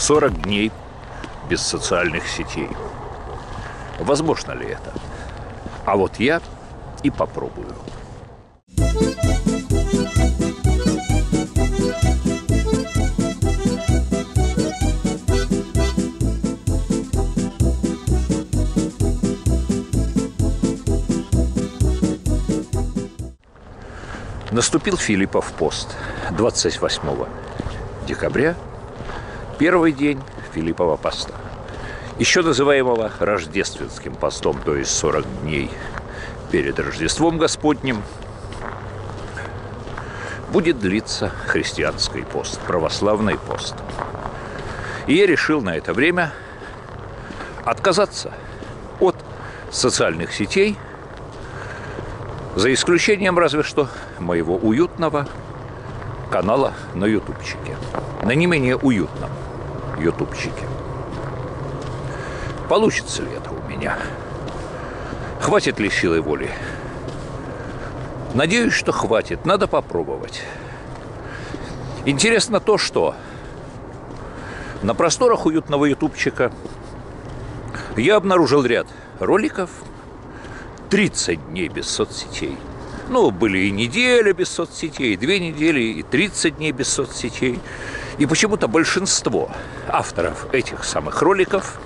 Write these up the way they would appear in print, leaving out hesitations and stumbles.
40 дней без социальных сетей. Возможно ли это? А вот я и попробую. Наступил Филиппов пост 28 декабря, первый день Филиппова поста, еще называемого рождественским постом, то есть 40 дней перед Рождеством Господним, будет длиться христианский пост, православный пост. И я решил на это время отказаться от социальных сетей, за исключением разве что моего уютного канала на ютубчике, на не менее уютном ютубчике. Получится ли это у меня? Хватит ли силы воли? Надеюсь, что хватит. Надо попробовать. Интересно то, что на просторах уютного ютубчика я обнаружил ряд роликов 30 дней без соцсетей. Ну, были и неделя без соцсетей, 2 недели, и 30 дней без соцсетей. И почему-то большинство авторов этих самых роликов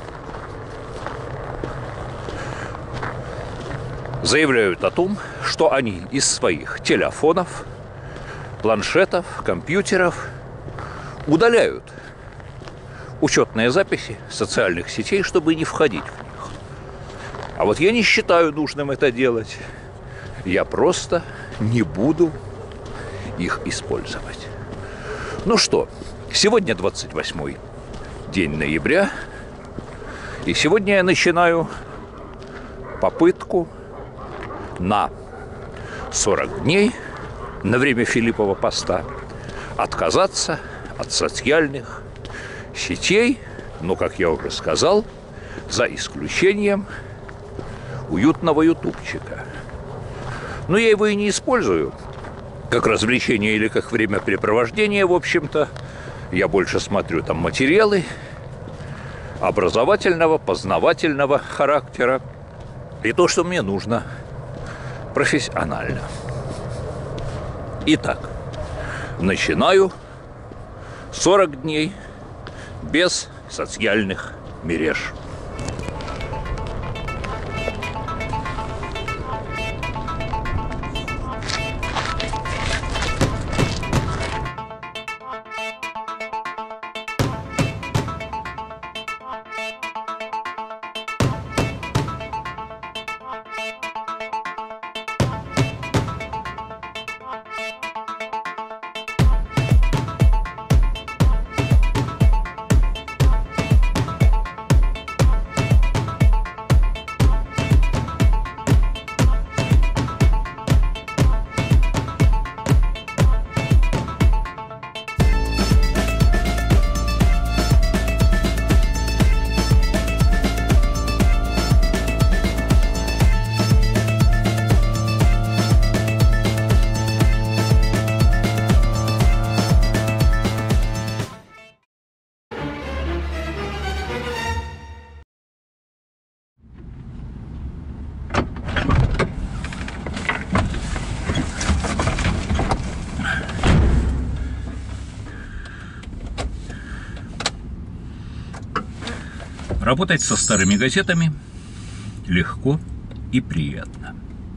заявляют о том, что они из своих телефонов, планшетов, компьютеров удаляют учетные записи социальных сетей, чтобы не входить в них. А вот я не считаю нужным это делать. Я просто не буду их использовать. Ну что, сегодня 28-й день ноября, и сегодня я начинаю попытку на 40 дней, на время Филиппова поста, отказаться от социальных сетей, но, как я уже сказал, за исключением уютного ютубчика. Но я его и не использую как развлечение или как времяпрепровождение, в общем-то. Я больше смотрю там материалы образовательного, познавательного характера и то, что мне нужно профессионально. Итак, начинаю 40 дней без социальных мереж. Работать со старыми газетами легко и приятно.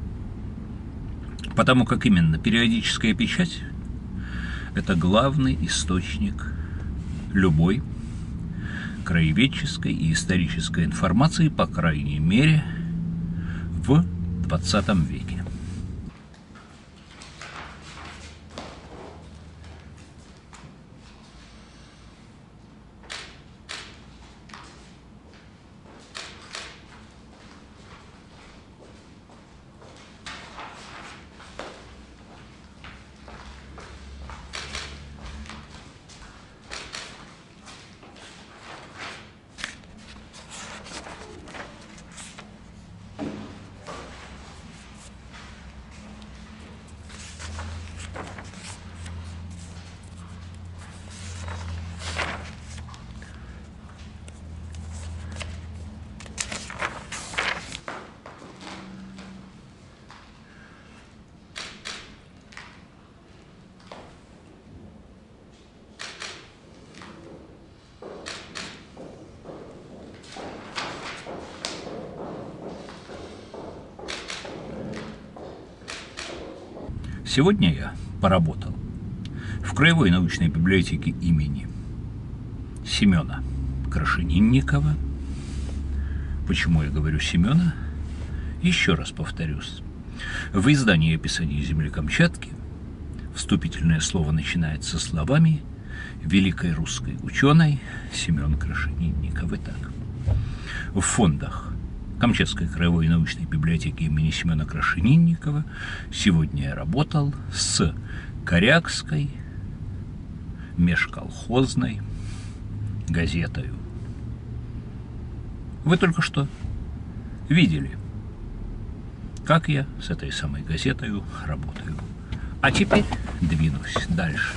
Потому как именно периодическая печать – это главный источник любой краеведческой и исторической информации, по крайней мере, в 20 веке. Сегодня я поработал в Краевой научной библиотеке имени Семена Крашенинникова. Почему я говорю Семена? Еще раз повторюсь. В издании «Описание земли Камчатки» вступительное слово начинается словами великой русской ученой Семен Крашенинников. Итак, в фондах Камчатской краевой научной библиотеки имени Семена Крашенинникова сегодня я работал с Корякской межколхозной газетою. Вы только что видели, как я с этой самой газетою работаю. А теперь двинусь дальше.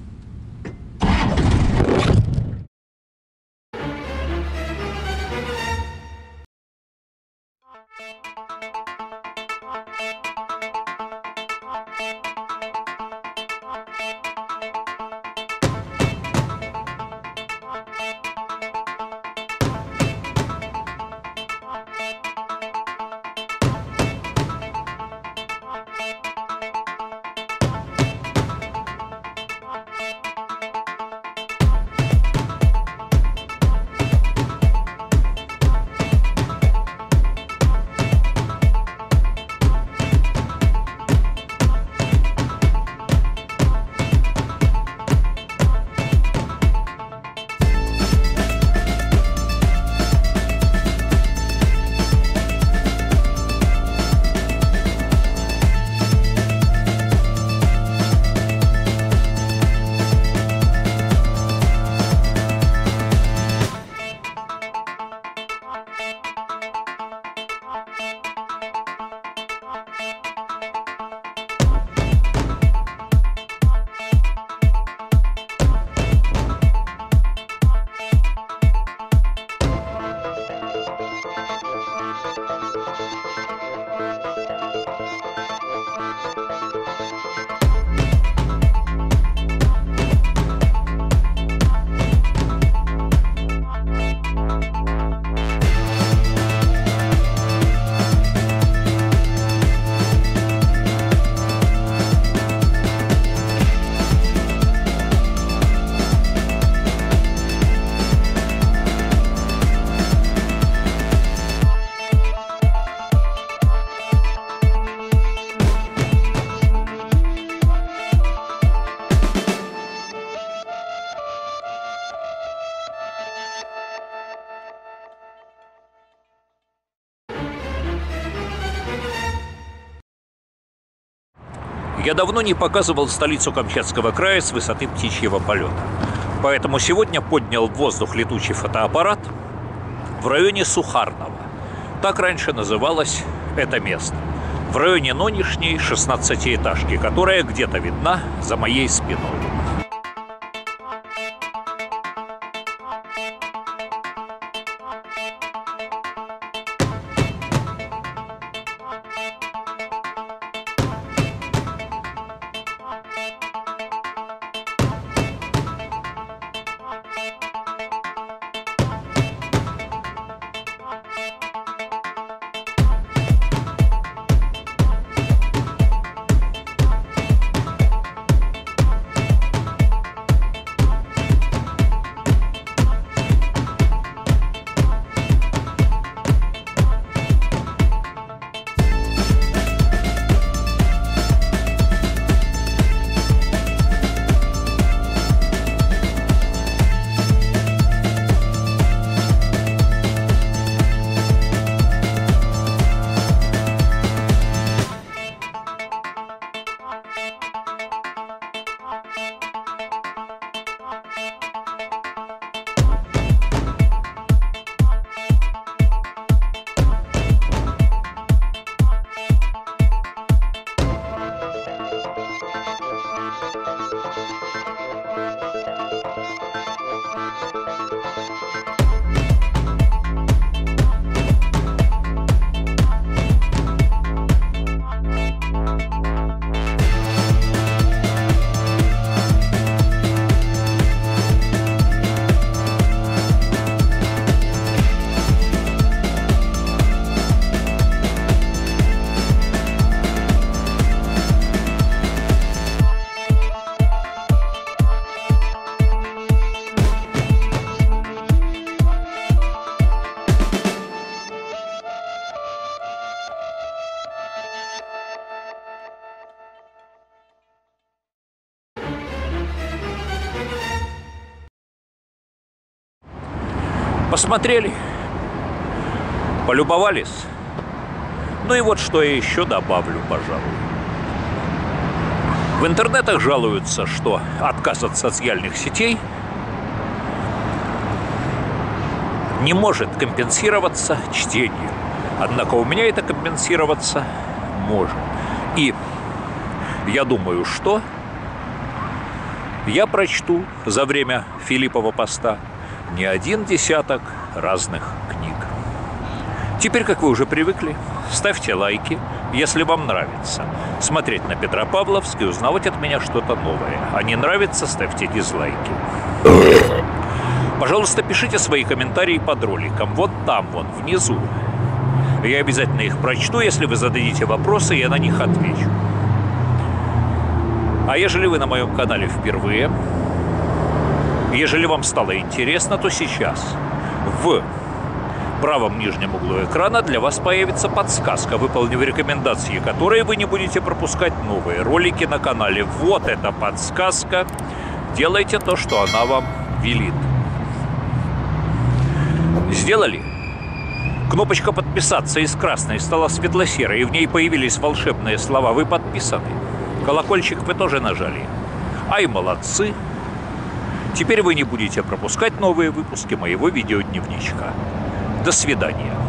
Я давно не показывал столицу Камчатского края с высоты птичьего полета. Поэтому сегодня поднял в воздух летучий фотоаппарат в районе Сухарного. Так раньше называлось это место. В районе нынешней 16-этажки, которая где-то видна за моей спиной. Посмотрели, полюбовались. Ну и вот что я еще добавлю, пожалуй. В интернетах жалуются, что отказ от социальных сетей не может компенсироваться чтением. Однако у меня это компенсироваться может. И я думаю, что я прочту за время Филиппова поста не один десяток разных книг. Теперь, как вы уже привыкли, ставьте лайки, если вам нравится смотреть на Петропавловск и узнавать от меня что-то новое. А не нравится, ставьте дизлайки. Пожалуйста, пишите свои комментарии под роликом. Вот там, вон, внизу. Я обязательно их прочту, если вы зададите вопросы, я на них отвечу. А ежели вы на моем канале впервые, ежели вам стало интересно, то сейчас в правом нижнем углу экрана для вас появится подсказка, выполнив рекомендации, которые вы не будете пропускать новые ролики на канале. Вот эта подсказка. Делайте то, что она вам велит. Сделали? Кнопочка «Подписаться» из красной стала светло-серой, и в ней появились волшебные слова «Вы подписаны». Колокольчик вы тоже нажали. Ай, молодцы! Теперь вы не будете пропускать новые выпуски моего видеодневничка. До свидания.